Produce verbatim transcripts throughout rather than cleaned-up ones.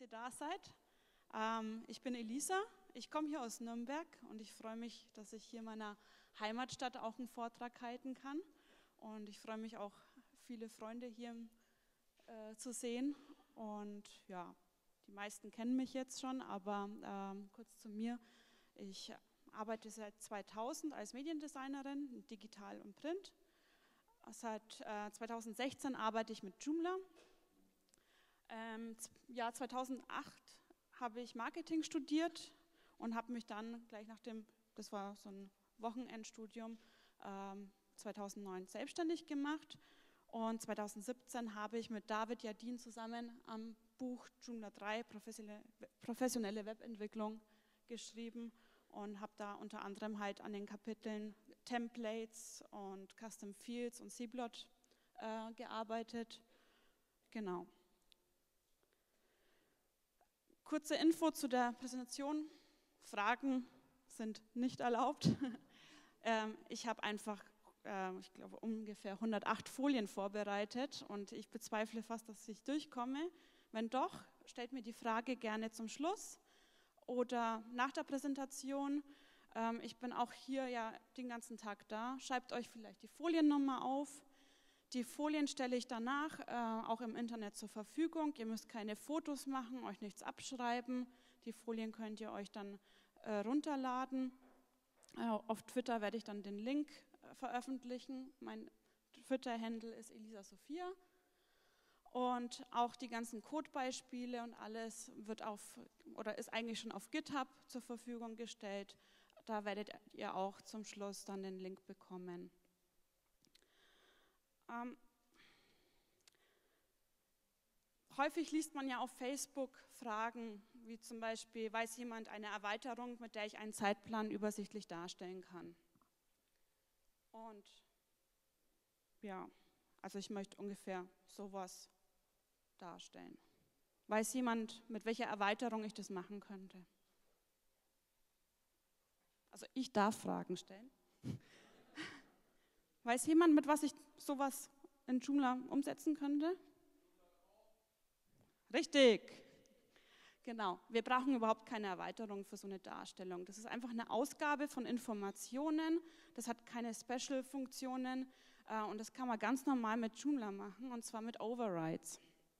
ihr da seid. Ähm, ich bin Elisa, ich komme hier aus Nürnberg und ich freue mich, dass ich hier in meiner Heimatstadt auch einen Vortrag halten kann. Und ich freue mich auch, viele Freunde hier äh, zu sehen. Und ja, die meisten kennen mich jetzt schon, aber ähm, kurz zu mir. Ich arbeite seit zweitausend als Mediendesignerin, digital und print. Seit äh, zweitausendsechzehn arbeite ich mit Joomla. Im Jahr zweitausendacht habe ich Marketing studiert und habe mich dann gleich nach dem, das war so ein Wochenendstudium, ähm, zweitausendneun selbstständig gemacht. Und zweitausendsiebzehn habe ich mit David Jardin zusammen am Buch Joomla drei, professionelle, professionelle Webentwicklung, geschrieben und habe da unter anderem halt an den Kapiteln Templates und Custom Fields und C-Blot äh, gearbeitet. Genau. Kurze Info zu der Präsentation. Fragen sind nicht erlaubt. ähm, ich habe einfach, äh, ich glaube, ungefähr hundertacht Folien vorbereitet und ich bezweifle fast, dass ich durchkomme. Wenn doch, stellt mir die Frage gerne zum Schluss oder nach der Präsentation. Ähm, ich bin auch hier ja den ganzen Tag da. Schreibt euch vielleicht die Foliennummer auf. Die Folien stelle ich danach äh, auch im Internet zur Verfügung. Ihr müsst keine Fotos machen, euch nichts abschreiben. Die Folien könnt ihr euch dann äh, runterladen. Äh, auf Twitter werde ich dann den Link äh, veröffentlichen. Mein Twitter-Handle ist Elisa Sophia. Und auch die ganzen Codebeispiele und alles wird auf, oder ist eigentlich schon auf GitHub zur Verfügung gestellt. Da werdet ihr auch zum Schluss dann den Link bekommen. Ähm, häufig liest man ja auf Facebook Fragen, wie zum Beispiel, weiß jemand eine Erweiterung, mit der ich einen Zeitplan übersichtlich darstellen kann? Und ja, also ich möchte ungefähr sowas darstellen. Weiß jemand, mit welcher Erweiterung ich das machen könnte? Also ich darf Fragen stellen. Weiß jemand, mit was ich sowas in Joomla umsetzen könnte? Richtig. Genau. Wir brauchen überhaupt keine Erweiterung für so eine Darstellung. Das ist einfach eine Ausgabe von Informationen. Das hat keine Special-Funktionen äh, und das kann man ganz normal mit Joomla machen und zwar mit Overrides.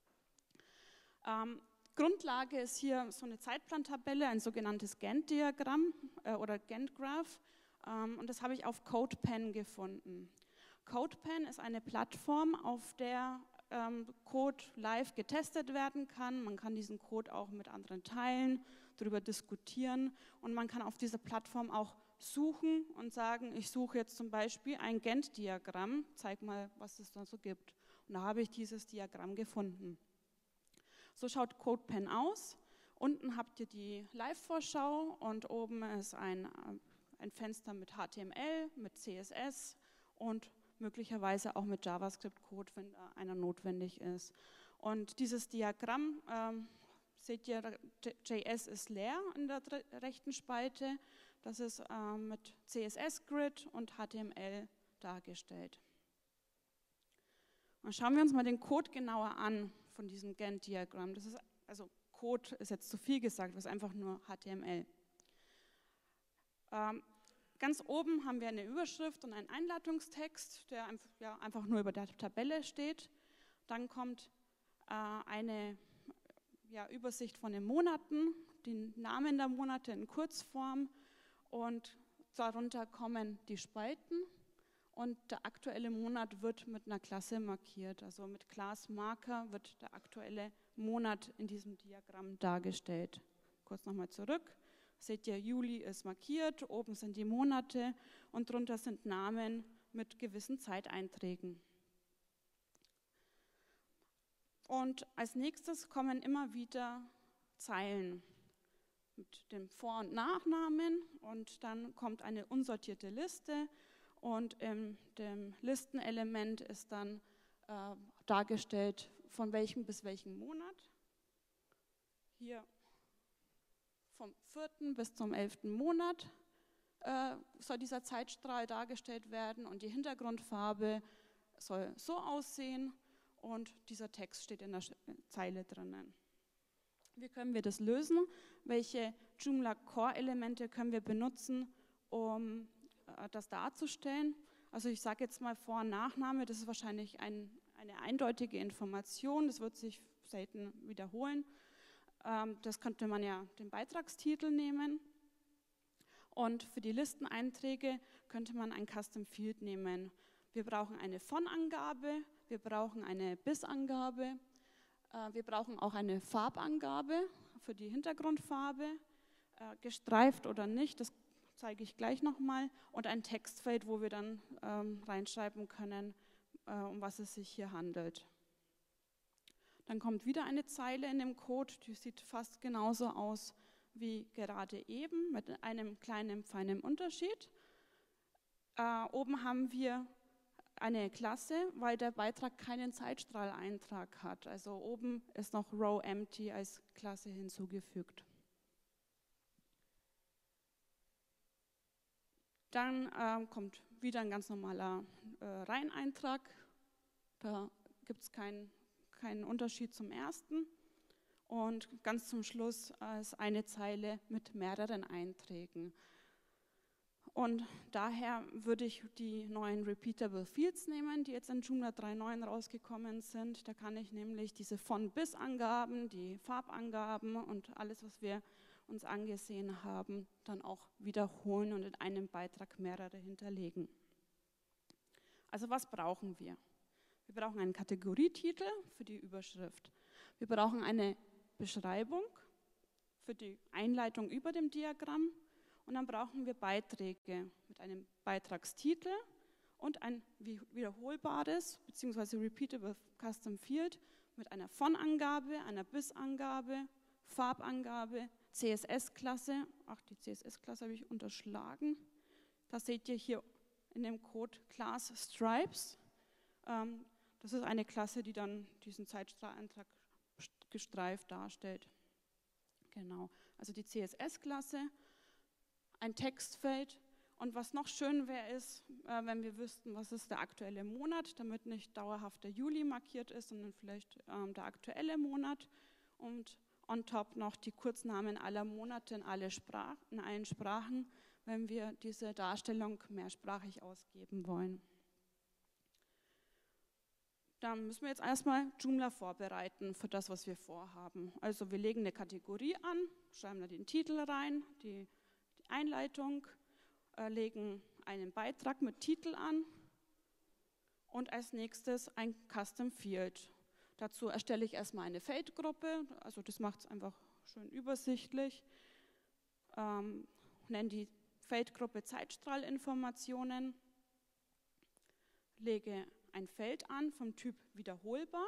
Ähm, Grundlage ist hier so eine Zeitplantabelle, ein sogenanntes Gantt-Diagramm äh, oder Gantt-Graph. Und das habe ich auf CodePen gefunden. CodePen ist eine Plattform, auf der ähm, Code live getestet werden kann. Man kann diesen Code auch mit anderen teilen, darüber diskutieren und man kann auf dieser Plattform auch suchen und sagen, ich suche jetzt zum Beispiel ein Gantt-Diagramm, zeig mal, was es da so gibt. Und da habe ich dieses Diagramm gefunden. So schaut CodePen aus. Unten habt ihr die Live-Vorschau und oben ist ein ein Fenster mit H T M L, mit C S S und möglicherweise auch mit JavaScript-Code, wenn da einer notwendig ist. Und dieses Diagramm, ähm, seht ihr, J S ist leer in der rechten Spalte. Das ist ähm, mit C S S-Grid und H T M L dargestellt. Und schauen wir uns mal den Code genauer an von diesem Gantt-Diagramm. Das ist, also Code ist jetzt zu viel gesagt, das ist einfach nur H T M L. Ähm, ganz oben haben wir eine Überschrift und einen Einleitungstext, der einfach, ja, einfach nur über der Tabelle steht. Dann kommt äh, eine ja, Übersicht von den Monaten, die Namen der Monate in Kurzform und darunter kommen die Spalten und der aktuelle Monat wird mit einer Klasse markiert. Also mit Class Marker wird der aktuelle Monat in diesem Diagramm dargestellt. Kurz nochmal zurück. Seht ihr, Juli ist markiert, oben sind die Monate und drunter sind Namen mit gewissen Zeiteinträgen. Und als nächstes kommen immer wieder Zeilen mit dem Vor- und Nachnamen und dann kommt eine unsortierte Liste und in dem Listenelement ist dann äh, dargestellt, von welchem bis welchem Monat. Hier vom vierten bis zum elften Monat äh, soll dieser Zeitstrahl dargestellt werden und die Hintergrundfarbe soll so aussehen und dieser Text steht in der Zeile drinnen. Wie können wir das lösen? Welche Joomla Core-Elemente können wir benutzen, um äh, das darzustellen? Also ich sage jetzt mal Vor- und Nachname, das ist wahrscheinlich ein, eine eindeutige Information, das wird sich selten wiederholen. Ähm, das könnte man ja den Beitragstitel nehmen. Und für die Listeneinträge könnte man ein Custom Field nehmen. Wir brauchen eine Von-Angabe, wir brauchen eine Bis-Angabe, äh, wir brauchen auch eine Farbangabe für die Hintergrundfarbe, äh, gestreift oder nicht, das zeige ich gleich nochmal, und ein Textfeld, wo wir dann ähm, reinschreiben können, äh, um was es sich hier handelt. Dann kommt wieder eine Zeile in dem Code, die sieht fast genauso aus wie gerade eben, mit einem kleinen, feinen Unterschied. Äh, oben haben wir eine Klasse, weil der Beitrag keinen Zeitstrahleintrag hat. Also oben ist noch Row Empty als Klasse hinzugefügt. Dann äh, kommt wieder ein ganz normaler äh, Reiheneintrag. Da gibt es keinen keinen Unterschied zum ersten. Und ganz zum Schluss äh, ist eine Zeile mit mehreren Einträgen. Und daher würde ich die neuen Repeatable Fields nehmen, die jetzt in Joomla drei Punkt neun rausgekommen sind. Da kann ich nämlich diese Von-Bis-Angaben, die Farbangaben und alles, was wir uns angesehen haben, dann auch wiederholen und in einem Beitrag mehrere hinterlegen. Also was brauchen wir? Wir brauchen einen Kategorietitel für die Überschrift. Wir brauchen eine Beschreibung für die Einleitung über dem Diagramm. Und dann brauchen wir Beiträge mit einem Beitragstitel und ein wiederholbares bzw. repeatable Custom Field mit einer Von-Angabe, einer Bis-Angabe, Farbangabe, C S S-Klasse. Ach, die C S S-Klasse habe ich unterschlagen. Das seht ihr hier in dem Code Class Stripes. Ähm, das ist eine Klasse, die dann diesen Zeitstrahleintrag gestreift darstellt. Genau, also die C S S-Klasse. Ein Textfeld, und was noch schön wäre, ist, äh, wenn wir wüssten, was ist der aktuelle Monat, damit nicht dauerhaft der Juli markiert ist, sondern vielleicht ähm, der aktuelle Monat, und on top noch die Kurznamen aller Monate in, alle Sprach, in allen Sprachen, wenn wir diese Darstellung mehrsprachig ausgeben wollen. Dann müssen wir jetzt erstmal Joomla vorbereiten für das, was wir vorhaben. Also wir legen eine Kategorie an, schreiben da den Titel rein, die Einleitung, äh, legen einen Beitrag mit Titel an und als nächstes ein Custom Field. Dazu erstelle ich erstmal eine Feldgruppe, also das macht es einfach schön übersichtlich. Ähm, nenne die Feldgruppe Zeitstrahlinformationen, lege ein Feld an vom Typ wiederholbar.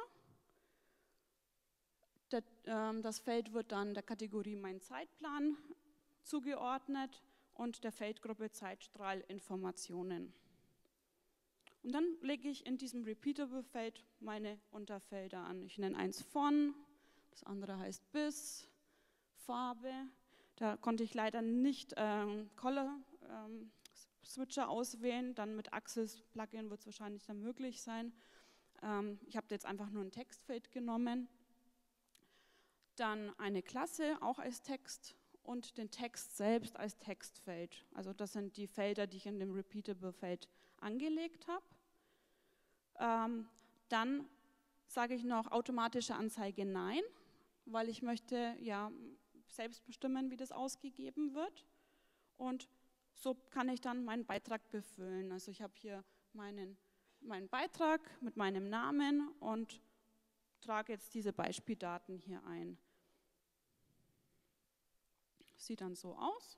Der, ähm, das Feld wird dann der Kategorie Mein Zeitplan zugeordnet und der Feldgruppe Zeitstrahlinformationen. Und dann lege ich in diesem Repeatable-Feld meine Unterfelder an. Ich nenne eins von, das andere heißt bis, Farbe. Da konnte ich leider nicht ähm, Color ähm, Switcher auswählen, dann mit Axis Plugin wird es wahrscheinlich dann möglich sein. Ähm, ich habe jetzt einfach nur ein Textfeld genommen. Dann eine Klasse, auch als Text, und den Text selbst als Textfeld. Also das sind die Felder, die ich in dem Repeatable-Feld angelegt habe. Ähm, dann sage ich noch automatische Anzeige Nein, weil ich möchte ja selbst bestimmen, wie das ausgegeben wird. Und so kann ich dann meinen Beitrag befüllen. Also ich habe hier meinen, meinen Beitrag mit meinem Namen und trage jetzt diese Beispieldaten hier ein. Sieht dann so aus.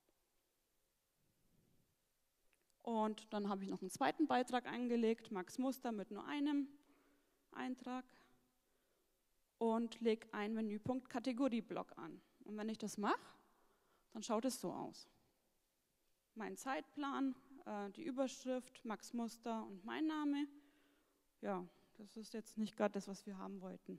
Und dann habe ich noch einen zweiten Beitrag eingelegt, Max Muster mit nur einem Eintrag, und lege einen Menüpunkt Kategorieblock an. Und wenn ich das mache, dann schaut es so aus. Mein Zeitplan, äh, die Überschrift, Max Muster und mein Name. Ja, das ist jetzt nicht gerade das, was wir haben wollten.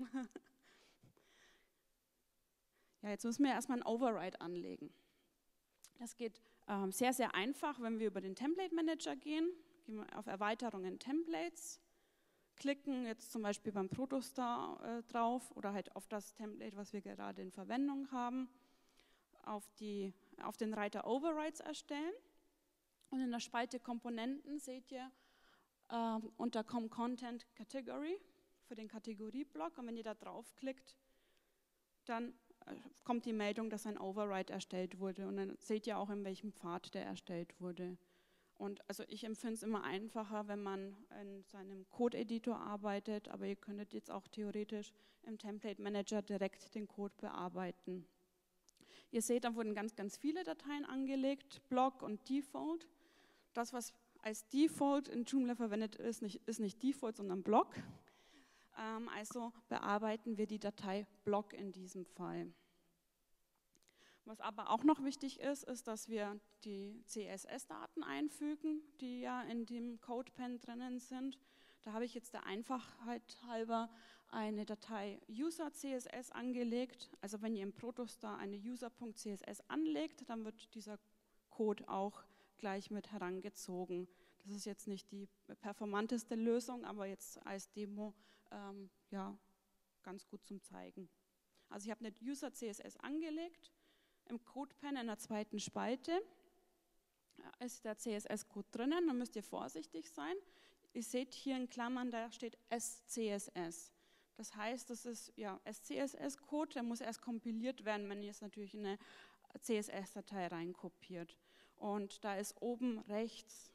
Ja, jetzt müssen wir erstmal einen Override anlegen. Das geht ähm, sehr, sehr einfach, wenn wir über den Template Manager gehen. Gehen wir auf Erweiterungen Templates. klicken jetzt zum Beispiel beim Protostar äh, drauf oder halt auf das Template, was wir gerade in Verwendung haben, auf, die, auf den Reiter Overrides erstellen. Und in der Spalte Komponenten seht ihr äh, unter Com Content Category für den Kategorieblock. Und wenn ihr da draufklickt, dann äh, kommt die Meldung, dass ein Override erstellt wurde. Und dann seht ihr auch, in welchem Pfad der erstellt wurde. Und also ich empfinde es immer einfacher, wenn man in seinem Code-Editor arbeitet, aber ihr könntet jetzt auch theoretisch im Template Manager direkt den Code bearbeiten. Ihr seht, da wurden ganz, ganz viele Dateien angelegt, Block und Default. Das, was als Default in Joomla verwendet ist, nicht, ist nicht Default, sondern Block. Ähm, also bearbeiten wir die Datei Block in diesem Fall. Was aber auch noch wichtig ist, ist, dass wir die C S S-Daten einfügen, die ja in dem CodePen drinnen sind. Da habe ich jetzt der Einfachheit halber eine Datei user.css angelegt. Also wenn ihr im Protostar eine user.css anlegt, dann wird dieser Code auch gleich mit herangezogen. Das ist jetzt nicht die performanteste Lösung, aber jetzt als Demo ähm, ja, ganz gut zum Zeigen. Also ich habe eine user.css angelegt. Im CodePen in der zweiten Spalte ist der C S S-Code drinnen, da müsst ihr vorsichtig sein. Ihr seht hier in Klammern, da steht S C S S. Das heißt, das ist ja S C S S-Code, der muss erst kompiliert werden, wenn ihr es natürlich in eine C S S-Datei reinkopiert. Und da ist oben rechts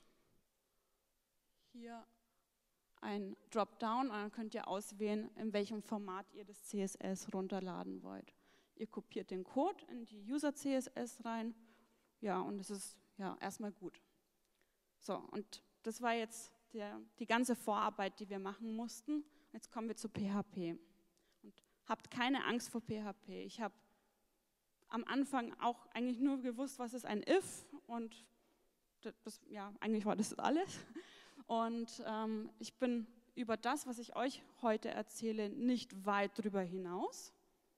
hier ein Dropdown und dann könnt ihr auswählen, in welchem Format ihr das C S S runterladen wollt. Ihr kopiert den Code in die User-C S S rein, ja, und es ist ja erstmal gut. So, und das war jetzt der, die ganze Vorarbeit, die wir machen mussten. Jetzt kommen wir zu P H P. Und habt keine Angst vor P H P. Ich habe am Anfang auch eigentlich nur gewusst, was ist ein If, und das, ja, eigentlich war das alles. Und ähm, ich bin über das, was ich euch heute erzähle, nicht weit drüber hinaus.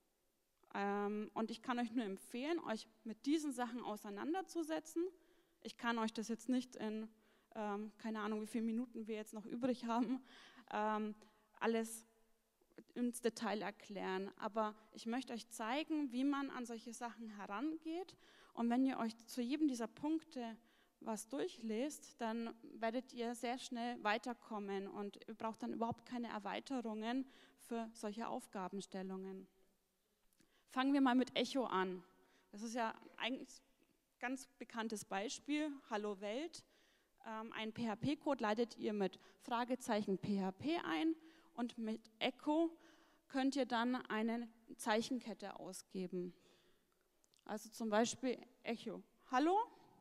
Ähm, und ich kann euch nur empfehlen, euch mit diesen Sachen auseinanderzusetzen. Ich kann euch das jetzt nicht in, ähm, keine Ahnung, wie viele Minuten wir jetzt noch übrig haben, ähm, alles ins Detail erklären. Aber ich möchte euch zeigen, wie man an solche Sachen herangeht. Und wenn ihr euch zu jedem dieser Punkte was durchlest, dann werdet ihr sehr schnell weiterkommen und ihr braucht dann überhaupt keine Erweiterungen für solche Aufgabenstellungen. Fangen wir mal mit Echo an. Das ist ja eigentlich ein ganz bekanntes Beispiel. Hallo Welt. Ähm, ein P H P-Code leitet ihr mit Fragezeichen P H P ein und mit Echo könnt ihr dann eine Zeichenkette ausgeben. Also zum Beispiel Echo Hallo.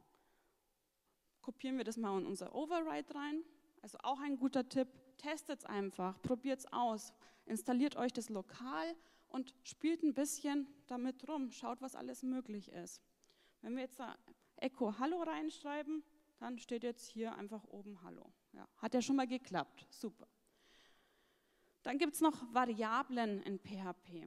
Kopieren wir das mal in unser Override rein. Also auch ein guter Tipp. Testet es einfach, probiert es aus. Installiert euch das lokal und spielt ein bisschen damit rum, schaut, was alles möglich ist. Wenn wir jetzt da Echo Hallo reinschreiben, dann steht jetzt hier einfach oben Hallo. Ja, hat ja schon mal geklappt, super. Dann gibt es noch Variablen in P H P.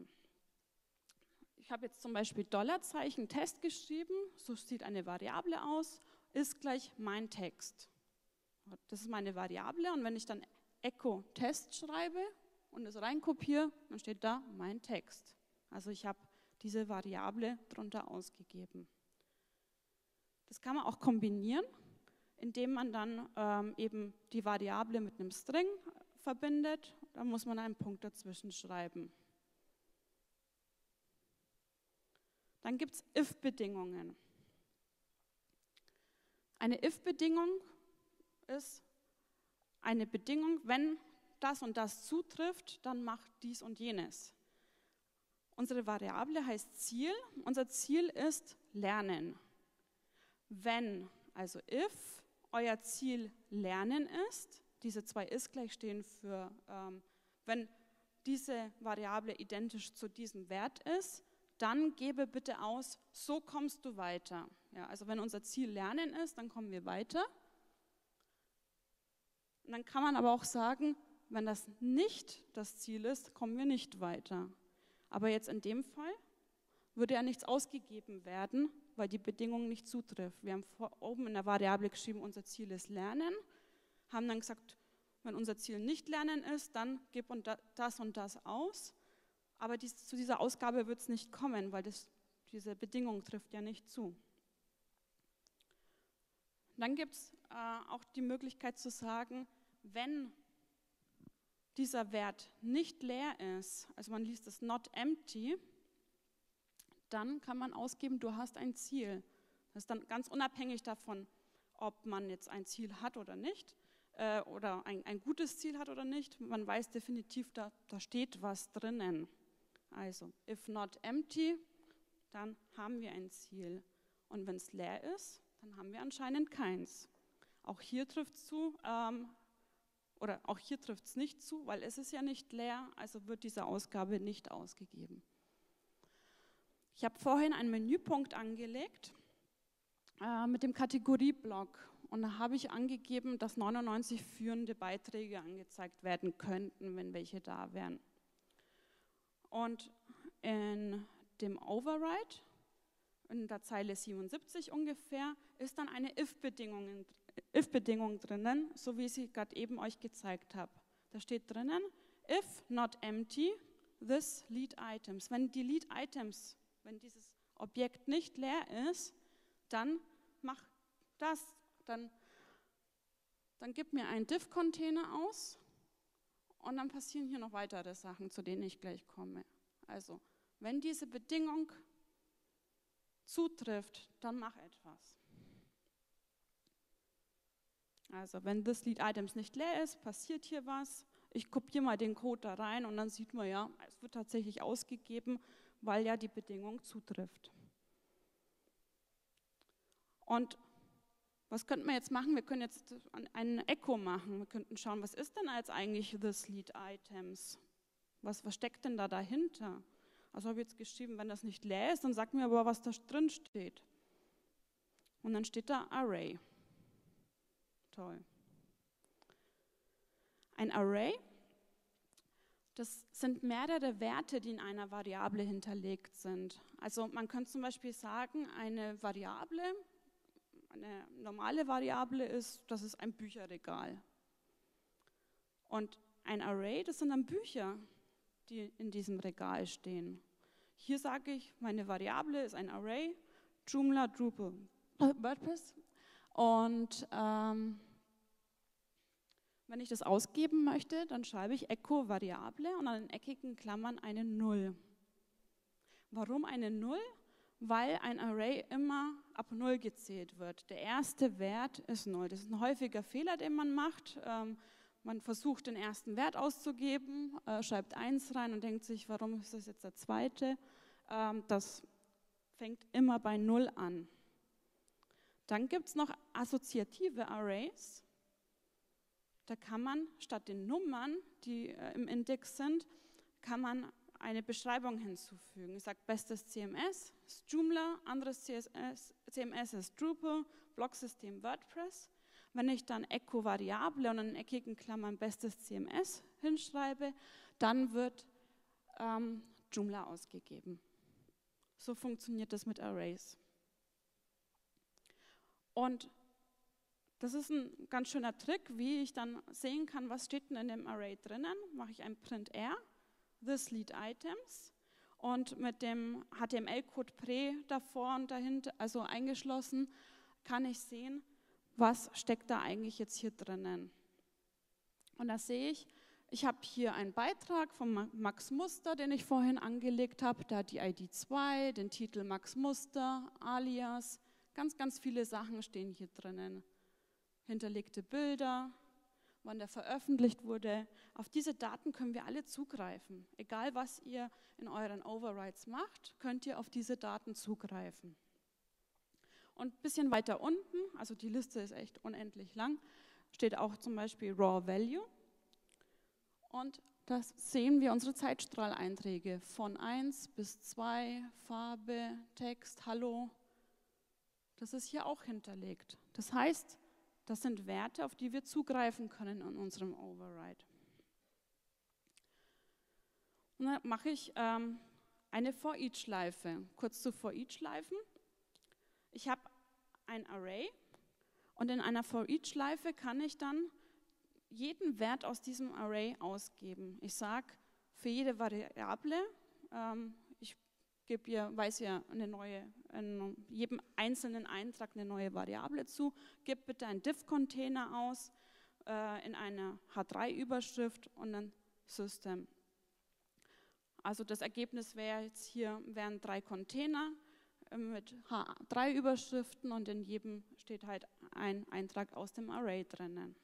Ich habe jetzt zum Beispiel Dollarzeichen Test geschrieben, so sieht eine Variable aus, ist gleich mein Text. Das ist meine Variable und wenn ich dann Echo Test schreibe und es reinkopiere, dann steht da mein Text. Also ich habe diese Variable drunter ausgegeben. Das kann man auch kombinieren, indem man dann ähm, eben die Variable mit einem String verbindet. Da muss man einen Punkt dazwischen schreiben. Dann gibt es If-Bedingungen. Eine If-Bedingung ist eine Bedingung, wenn das und das zutrifft, dann macht dies und jenes. Unsere Variable heißt Ziel. Unser Ziel ist Lernen. Wenn, also if, euer Ziel Lernen ist, diese zwei is gleich stehen für, ähm, wenn diese Variable identisch zu diesem Wert ist, dann gebe bitte aus, so kommst du weiter. Ja, also wenn unser Ziel Lernen ist, dann kommen wir weiter. Und dann kann man aber auch sagen, wenn das nicht das Ziel ist, kommen wir nicht weiter. Aber jetzt in dem Fall würde ja nichts ausgegeben werden, weil die Bedingung nicht zutrifft. Wir haben vor, oben in der Variable geschrieben, unser Ziel ist Lernen, haben dann gesagt, wenn unser Ziel nicht Lernen ist, dann gib und das und das aus. Aber dies, zu dieser Ausgabe wird es nicht kommen, weil das, diese Bedingung trifft ja nicht zu. Dann gibt es äh, auch die Möglichkeit zu sagen, wenn dieser Wert nicht leer ist, also man liest es not empty, dann kann man ausgeben, du hast ein Ziel. Das ist dann ganz unabhängig davon, ob man jetzt ein Ziel hat oder nicht, äh, oder ein, ein gutes Ziel hat oder nicht. Man weiß definitiv, da, da steht was drinnen. Also, if not empty, dann haben wir ein Ziel. Und wenn es leer ist, dann haben wir anscheinend keins. Auch hier trifft es zu, ähm, oder auch hier trifft es nicht zu, weil es ist ja nicht leer, also wird diese Ausgabe nicht ausgegeben. Ich habe vorhin einen Menüpunkt angelegt äh, mit dem Kategorieblock und da habe ich angegeben, dass neunundneunzig führende Beiträge angezeigt werden könnten, wenn welche da wären. Und in dem Override, in der Zeile siebenundsiebzig ungefähr, ist dann eine if-Bedingung if-Bedingung drinnen, so wie ich sie gerade eben euch gezeigt habe. Da steht drinnen, if not empty, this lead items. Wenn die Lead Items, wenn dieses Objekt nicht leer ist, dann mach das, dann, dann gib mir einen diff-Container aus und dann passieren hier noch weitere Sachen, zu denen ich gleich komme. Also, wenn diese Bedingung zutrifft, dann mach etwas. Also, wenn this lead items nicht leer ist, passiert hier was. Ich kopiere mal den Code da rein und dann sieht man ja, es wird tatsächlich ausgegeben, weil ja die Bedingung zutrifft. Und was könnten wir jetzt machen? Wir können jetzt einen Echo machen. Wir könnten schauen, was ist denn jetzt eigentlich this lead items? Was, was steckt denn da dahinter? Also habe ich jetzt geschrieben, wenn das nicht leer ist, dann sagt mir aber, was da drin steht. Und dann steht da Array. Toll. Ein Array, das sind mehrere Werte, die in einer Variable hinterlegt sind. Also man könnte zum Beispiel sagen, eine Variable, eine normale Variable ist, das ist ein Bücherregal. Und ein Array, das sind dann Bücher, die in diesem Regal stehen. Hier sage ich, meine Variable ist ein Array, Joomla, Drupal, WordPress. Und ähm, wenn ich das ausgeben möchte, dann schreibe ich Echo Variable und an den eckigen Klammern eine Null. Warum eine Null? Weil ein Array immer ab Null gezählt wird. Der erste Wert ist Null. Das ist ein häufiger Fehler, den man macht. Ähm, man versucht, den ersten Wert auszugeben, äh, schreibt eins rein und denkt sich, warum ist das jetzt der zweite? Ähm, das fängt immer bei Null an. Dann gibt es noch assoziative Arrays. Da kann man statt den Nummern, die äh, im Index sind, kann man eine Beschreibung hinzufügen. Ich sage, bestes C M S ist Joomla, anderes C M S ist Drupal, Blogsystem WordPress. Wenn ich dann Echo Variable und in eckigen Klammern bestes C M S hinschreibe, dann wird ähm, Joomla ausgegeben. So funktioniert das mit Arrays. Und das ist ein ganz schöner Trick, wie ich dann sehen kann, was steht denn in dem Array drinnen. Mache ich ein printr, this lead items, und mit dem H T M L-Code pre davor und dahinter, also eingeschlossen, kann ich sehen, was steckt da eigentlich jetzt hier drinnen. Und da sehe ich, ich habe hier einen Beitrag von Max Muster, den ich vorhin angelegt habe. Da hat die I D zwei, den Titel Max Muster, Alias, ganz, ganz viele Sachen stehen hier drinnen. Hinterlegte Bilder, wann der veröffentlicht wurde. Auf diese Daten können wir alle zugreifen. Egal, was ihr in euren Overrides macht, könnt ihr auf diese Daten zugreifen. Und ein bisschen weiter unten, also die Liste ist echt unendlich lang, steht auch zum Beispiel Raw Value. Und da sehen wir unsere Zeitstrahl-Einträge von eins bis zwei, Farbe, Text, Hallo. Das ist hier auch hinterlegt. Das heißt, das sind Werte, auf die wir zugreifen können in unserem Override. Und dann mache ich ähm, eine For-Each-Schleife. Kurz zu For-Each-Schleifen. Ich habe ein Array und in einer For-Each-Schleife kann ich dann jeden Wert aus diesem Array ausgeben. Ich sage für jede Variable, ähm, ich gebe ihr, weiß ihr eine neue, in jedem einzelnen Eintrag eine neue Variable zu, gib bitte einen div-Container aus äh, in einer H drei Überschrift und dann System. Also das Ergebnis wäre jetzt hier, wären drei Container äh, mit H drei Überschriften und in jedem steht halt ein Eintrag aus dem Array drinnen.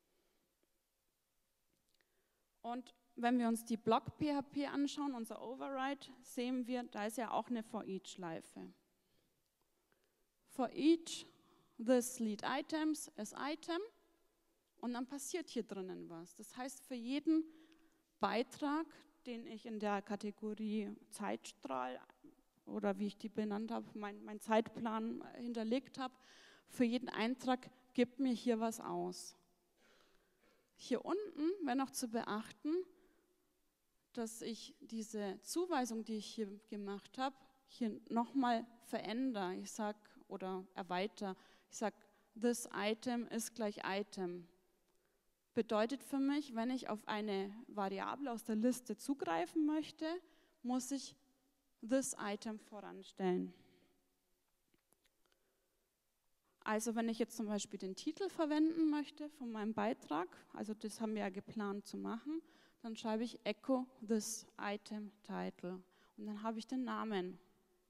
Und wenn wir uns die Block-P H P anschauen, unser Override, sehen wir, da ist ja auch eine For-Each-Schleife. For each this lead items is item und dann passiert hier drinnen was. Das heißt, für jeden Beitrag, den ich in der Kategorie Zeitstrahl oder wie ich die benannt habe, mein, mein Zeitplan hinterlegt habe, für jeden Eintrag gibt mir hier was aus. Hier unten wäre noch zu beachten, dass ich diese Zuweisung, die ich hier gemacht habe, hier nochmal verändere. Ich sage oder erweitere. Ich sage, this item ist gleich item. Bedeutet für mich, wenn ich auf eine Variable aus der Liste zugreifen möchte, muss ich this item voranstellen. Also wenn ich jetzt zum Beispiel den Titel verwenden möchte von meinem Beitrag, also das haben wir ja geplant zu machen, dann schreibe ich echo this item title und dann habe ich den Namen.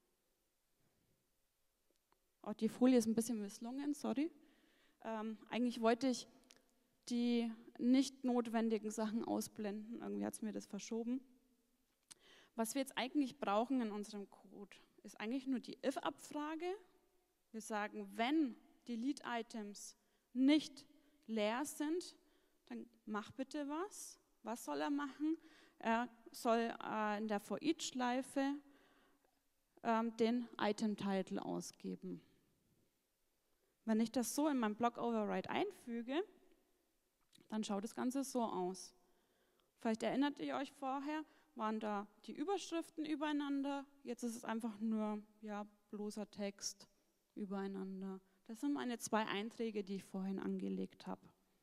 Auch die Folie ist ein bisschen misslungen, sorry. Ähm, eigentlich wollte ich die nicht notwendigen Sachen ausblenden, irgendwie hat es mir das verschoben. Was wir jetzt eigentlich brauchen in unserem Code, ist eigentlich nur die if-Abfrage. Wir sagen, wenn die Lead-Items nicht leer sind, dann mach bitte was. Was soll er machen? Er soll äh, in der For-Each-Schleife ähm, den Item-Title ausgeben. Wenn ich das so in meinem Block-Override einfüge, dann schaut das Ganze so aus. Vielleicht erinnert ihr euch vorher, waren da die Überschriften übereinander, jetzt ist es einfach nur ja, bloßer Text übereinander. Das sind meine zwei Einträge, die ich vorhin angelegt habe.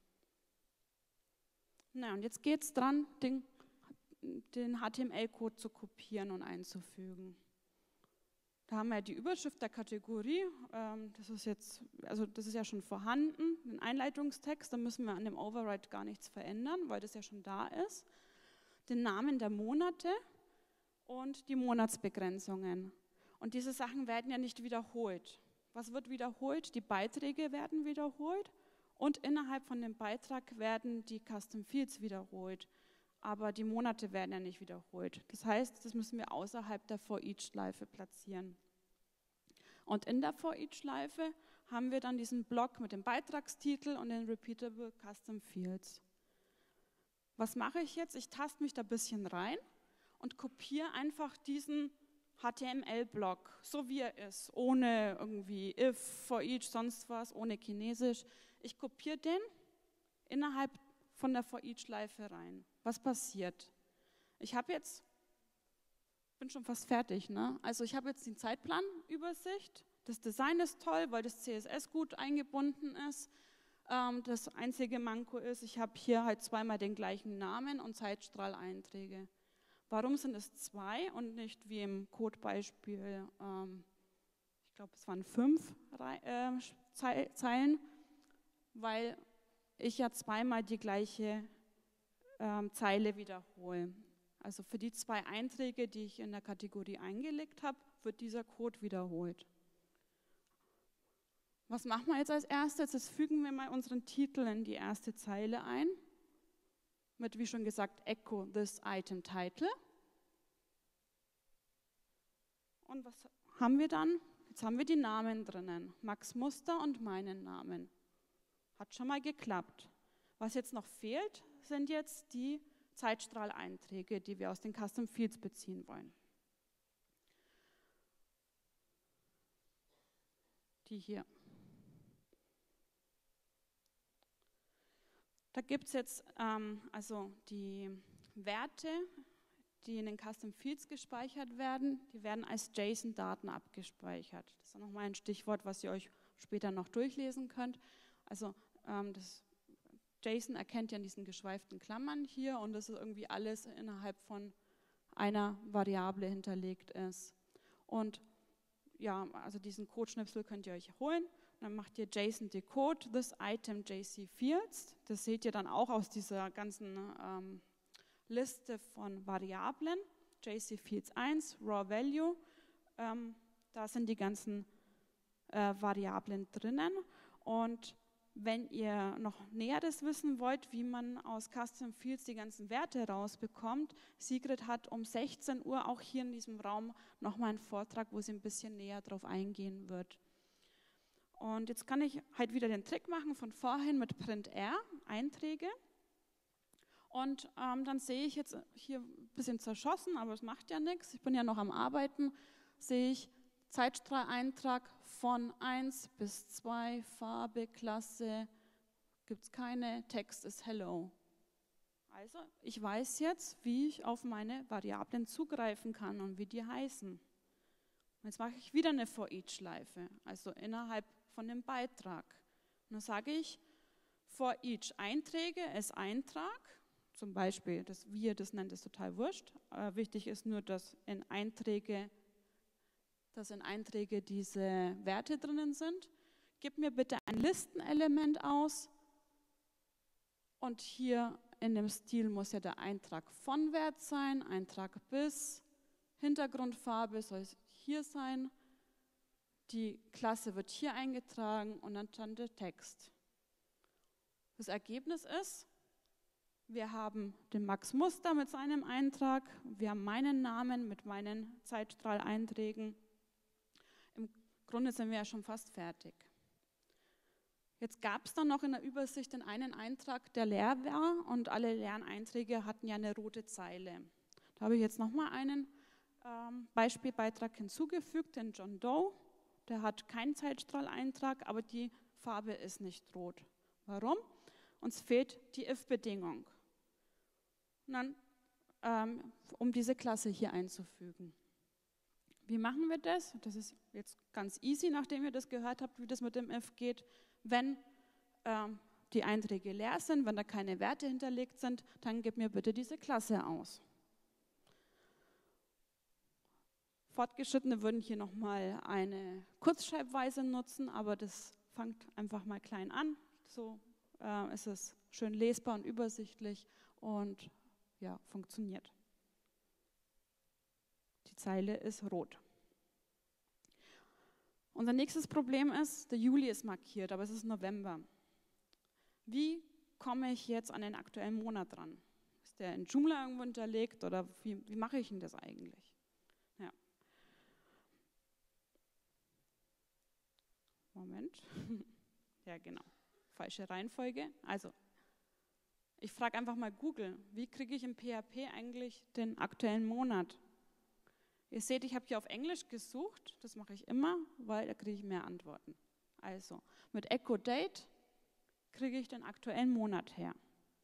Na, und jetzt geht es dran, den, den H T M L-Code zu kopieren und einzufügen. Da haben wir die Überschrift der Kategorie, ähm, das ist jetzt, also das ist ja schon vorhanden, den Einleitungstext, da müssen wir an dem Override gar nichts verändern, weil das ja schon da ist. Den Namen der Monate und die Monatsbegrenzungen. Und diese Sachen werden ja nicht wiederholt. Was wird wiederholt? Die Beiträge werden wiederholt und innerhalb von dem Beitrag werden die Custom Fields wiederholt. Aber die Monate werden ja nicht wiederholt. Das heißt, das müssen wir außerhalb der For-Each-Schleife platzieren. Und in der For-Each-Schleife haben wir dann diesen Block mit dem Beitragstitel und den Repeatable Custom Fields. Was mache ich jetzt? Ich taste mich da ein bisschen rein und kopiere einfach diesen H T M L-Block, so wie er ist, ohne irgendwie if, for each, sonst was, ohne Chinesisch. Ich kopiere den innerhalb von der For-Each-Schleife rein. Was passiert? Ich habe jetzt, bin schon fast fertig, ne? Also ich habe jetzt die Zeitplanübersicht. Das Design ist toll, weil das C S S gut eingebunden ist. Ähm, das einzige Manko ist, ich habe hier halt zweimal den gleichen Namen und Zeitstrahl-Einträge. Warum sind es zwei und nicht wie im Codebeispiel, ähm, ich glaube es waren fünf äh, Zeilen, weil ich ja zweimal die gleiche ähm, Zeile wiederhole. Also für die zwei Einträge, die ich in der Kategorie eingelegt habe, wird dieser Code wiederholt. Was machen wir jetzt als erstes? Jetzt fügen wir mal unseren Titel in die erste Zeile ein. Mit, wie schon gesagt, echo this item title. Und was haben wir dann? Jetzt haben wir die Namen drinnen. Max Muster und meinen Namen. Hat schon mal geklappt. Was jetzt noch fehlt, sind jetzt die Zeitstrahl-Einträge, die wir aus den Custom Fields beziehen wollen. Die hier. Da gibt es jetzt ähm, also die Werte, die in den Custom Fields gespeichert werden, die werden als JSON-Daten abgespeichert. Das ist nochmal ein Stichwort, was ihr euch später noch durchlesen könnt. Also ähm, das JSON erkennt ja diesen geschweiften Klammern hier und das ist irgendwie alles innerhalb von einer Variable hinterlegt ist. Und ja, also diesen Codeschnipsel könnt ihr euch holen. Dann macht ihr JSON decode this item J C fields. Das seht ihr dann auch aus dieser ganzen ähm, Liste von Variablen. J C fields eins, raw value. Ähm, da sind die ganzen äh, Variablen drinnen. Und wenn ihr noch Näheres wissen wollt, wie man aus Custom Fields die ganzen Werte rausbekommt, Sigrid hat um sechzehn Uhr auch hier in diesem Raum nochmal einen Vortrag, wo sie ein bisschen näher drauf eingehen wird. Und jetzt kann ich halt wieder den Trick machen von vorhin mit printr, Einträge. Und ähm, dann sehe ich jetzt hier ein bisschen zerschossen, aber es macht ja nichts, ich bin ja noch am Arbeiten, sehe ich Zeitstrahleintrag von eins bis zwei, Farbe, Klasse, gibt es keine, Text ist hello. Also ich weiß jetzt, wie ich auf meine Variablen zugreifen kann und wie die heißen. Und jetzt mache ich wieder eine For-Each-Schleife, also innerhalb von dem Beitrag. Und dann sage ich, for each Einträge ist Eintrag, zum Beispiel, das wir, das nennt es total wurscht. Äh, wichtig ist nur, dass in Einträge, dass in Einträge diese Werte drinnen sind. Gib mir bitte ein Listenelement aus und hier in dem Stil muss ja der Eintrag von Wert sein, Eintrag bis, Hintergrundfarbe soll hier sein. Die Klasse wird hier eingetragen und dann der Text. Das Ergebnis ist, wir haben den Max Muster mit seinem Eintrag, wir haben meinen Namen mit meinen Zeitstrahl-Einträgen. Im Grunde sind wir ja schon fast fertig. Jetzt gab es dann noch in der Übersicht den einen Eintrag, der leer war und alle leeren Einträge hatten ja eine rote Zeile. Da habe ich jetzt nochmal einen ähm, Beispielbeitrag hinzugefügt, den John Doe. Der hat keinen Zeitstrahleintrag, aber die Farbe ist nicht rot. Warum? Uns fehlt die if-Bedingung. Und dann, ähm, um diese Klasse hier einzufügen. Wie machen wir das? Das ist jetzt ganz easy, nachdem ihr das gehört habt, wie das mit dem if geht. Wenn ähm, die Einträge leer sind, wenn da keine Werte hinterlegt sind, dann gib mir bitte diese Klasse aus. Fortgeschrittene würden hier nochmal eine Kurzschreibweise nutzen, aber das fängt einfach mal klein an. So äh, ist es schön lesbar und übersichtlich und ja, funktioniert. Die Zeile ist rot. Unser nächstes Problem ist, der Juli ist markiert, aber es ist November. Wie komme ich jetzt an den aktuellen Monat ran? Ist der in Joomla irgendwo hinterlegt oder wie, wie mache ich denn das eigentlich? Ja. Moment. Ja, genau. Falsche Reihenfolge. Also, ich frage einfach mal Google, wie kriege ich im P H P eigentlich den aktuellen Monat? Ihr seht, ich habe hier auf Englisch gesucht, das mache ich immer, weil da kriege ich mehr Antworten. Also, mit Echo Date kriege ich den aktuellen Monat her.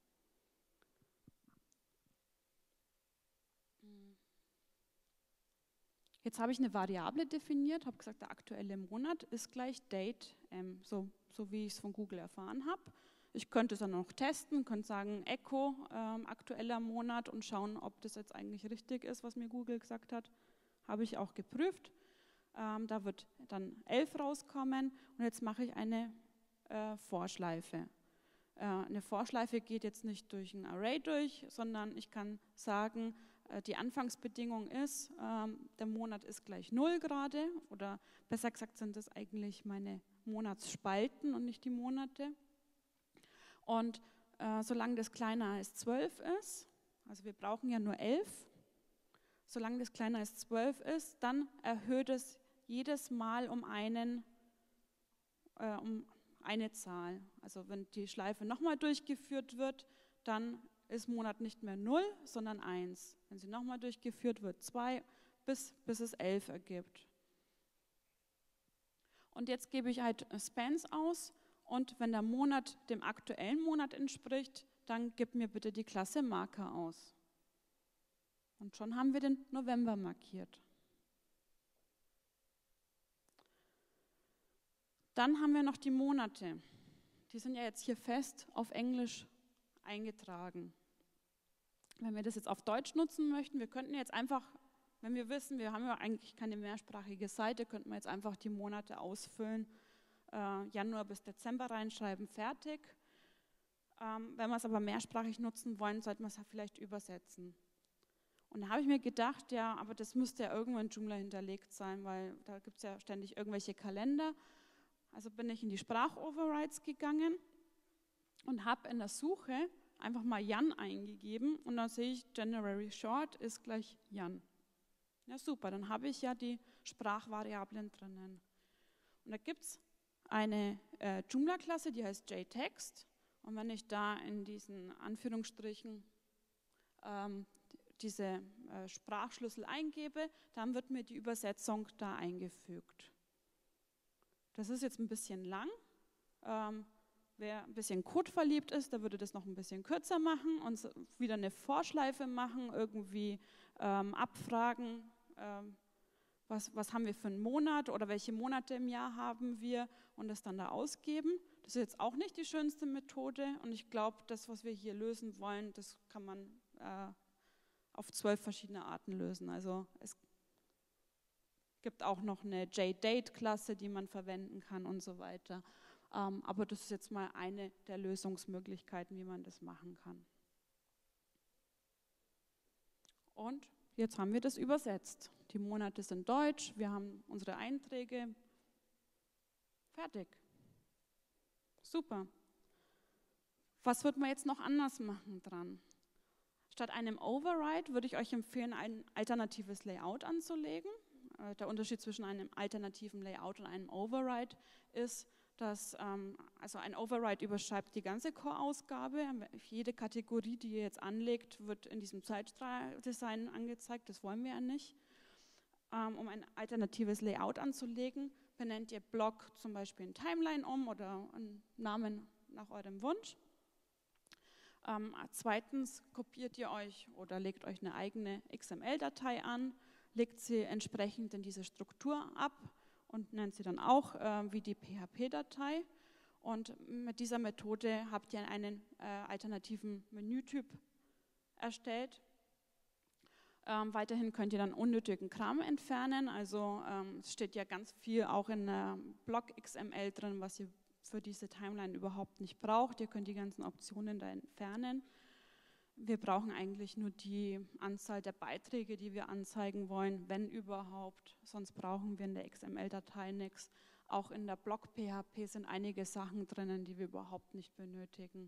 Jetzt habe ich eine Variable definiert, habe gesagt, der aktuelle Monat ist gleich Date, ähm, so, so wie ich es von Google erfahren habe. Ich könnte es dann noch testen, könnte sagen Echo, ähm, aktueller Monat und schauen, ob das jetzt eigentlich richtig ist, was mir Google gesagt hat. Habe ich auch geprüft. Ähm, da wird dann elf rauskommen und jetzt mache ich eine äh, Vorschleife. Äh, eine Vorschleife geht jetzt nicht durch ein Array durch, sondern ich kann sagen, äh, die Anfangsbedingung ist, ähm, der Monat ist gleich null gerade oder besser gesagt sind das eigentlich meine Monatsspalten und nicht die Monate. Und äh, solange das kleiner als zwölf ist, also wir brauchen ja nur elf, solange das kleiner als zwölf ist, dann erhöht es jedes Mal um, einen, äh, um eine Zahl. Also wenn die Schleife nochmal durchgeführt wird, dann ist Monat nicht mehr null, sondern eins. Wenn sie nochmal durchgeführt wird, zwei, bis, bis es elf ergibt. Und jetzt gebe ich halt Spans aus und wenn der Monat dem aktuellen Monat entspricht, dann gib mir bitte die Klasse Marker aus. Und schon haben wir den November markiert. Dann haben wir noch die Monate. Die sind ja jetzt hier fest auf Englisch eingetragen. Wenn wir das jetzt auf Deutsch nutzen möchten, wir könnten jetzt einfach, wenn wir wissen, wir haben ja eigentlich keine mehrsprachige Seite, könnten wir jetzt einfach die Monate ausfüllen, äh, Januar bis Dezember reinschreiben, fertig. Ähm, wenn wir es aber mehrsprachig nutzen wollen, sollten wir es vielleicht übersetzen. Und da habe ich mir gedacht, ja, aber das müsste ja irgendwo in Joomla hinterlegt sein, weil da gibt es ja ständig irgendwelche Kalender. Also bin ich in die Sprachoverrides gegangen und habe in der Suche einfach mal Jan eingegeben und dann sehe ich, January Short ist gleich Jan. Ja, super, dann habe ich ja die Sprachvariablen drinnen. Und da gibt es eine äh, Joomla-Klasse, die heißt JText. Und wenn ich da in diesen Anführungsstrichen ähm, diese äh, Sprachschlüssel eingebe, dann wird mir die Übersetzung da eingefügt. Das ist jetzt ein bisschen lang. Ähm, wer ein bisschen codeverliebt ist, der würde das noch ein bisschen kürzer machen und wieder eine Vorschleife machen, irgendwie ähm, abfragen, ähm, was, was haben wir für einen Monat oder welche Monate im Jahr haben wir und das dann da ausgeben. Das ist jetzt auch nicht die schönste Methode und ich glaube, das, was wir hier lösen wollen, das kann man äh, auf zwölf verschiedene Arten lösen. Also es gibt auch noch eine JDate-Klasse, die man verwenden kann und so weiter. Ähm, aber das ist jetzt mal eine der Lösungsmöglichkeiten, wie man das machen kann. Und jetzt haben wir das übersetzt. Die Monate sind deutsch, wir haben unsere Einträge. Fertig. Super. Was wird man jetzt noch anders machen dran? Statt einem Override würde ich euch empfehlen, ein alternatives Layout anzulegen. Der Unterschied zwischen einem alternativen Layout und einem Override ist, dass ähm, also ein Override überschreibt die ganze Core-Ausgabe. Jede Kategorie, die ihr jetzt anlegt, wird in diesem Zeitdesign angezeigt. Das wollen wir ja nicht. Ähm, um ein alternatives Layout anzulegen, benennt ihr Blog zum Beispiel in Timeline um oder einen Namen nach eurem Wunsch. Ähm, zweitens kopiert ihr euch oder legt euch eine eigene X M L-Datei an, legt sie entsprechend in diese Struktur ab und nennt sie dann auch äh, wie die P H P-Datei. Und mit dieser Methode habt ihr einen äh, alternativen Menütyp erstellt. Ähm, weiterhin könnt ihr dann unnötigen Kram entfernen. Also ähm, es steht ja ganz viel auch in der Blog X M L drin, was ihr für diese Timeline überhaupt nicht braucht. Ihr könnt die ganzen Optionen da entfernen. Wir brauchen eigentlich nur die Anzahl der Beiträge, die wir anzeigen wollen, wenn überhaupt. Sonst brauchen wir in der X M L-Datei nichts. Auch in der Blog-P H P sind einige Sachen drinnen, die wir überhaupt nicht benötigen.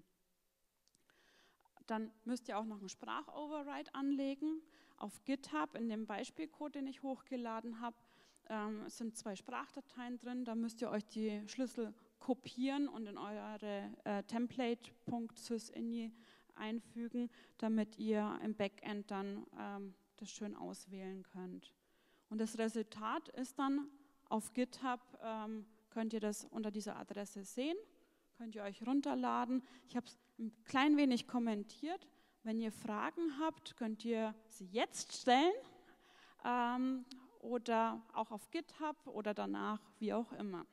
Dann müsst ihr auch noch einen Sprachoverride anlegen. Auf GitHub, in dem Beispielcode, den ich hochgeladen habe, ähm, sind zwei Sprachdateien drin. Da müsst ihr euch die Schlüssel kopieren und in eure äh, template.sys.ini einfügen, damit ihr im Backend dann ähm, das schön auswählen könnt. Und das Resultat ist dann auf GitHub, ähm, könnt ihr das unter dieser Adresse sehen, könnt ihr euch runterladen. Ich habe es ein klein wenig kommentiert. Wenn ihr Fragen habt, könnt ihr sie jetzt stellen ähm, oder auch auf GitHub oder danach, wie auch immer.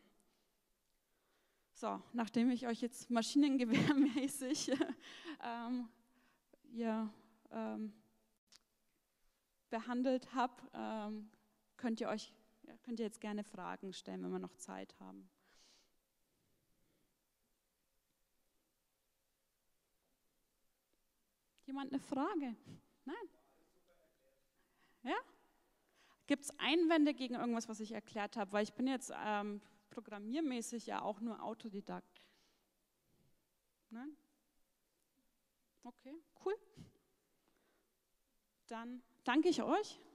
So, nachdem ich euch jetzt maschinengewehrmäßig ähm, ihr, ähm, behandelt habe, ähm, könnt ihr euch könnt ihr jetzt gerne Fragen stellen, wenn wir noch Zeit haben. Jemand eine Frage? Nein? Ja? Gibt es Einwände gegen irgendwas, was ich erklärt habe? Weil ich bin jetzt ähm, programmiermäßig ja auch nur Autodidakt. Nein? Okay, cool. Dann danke ich euch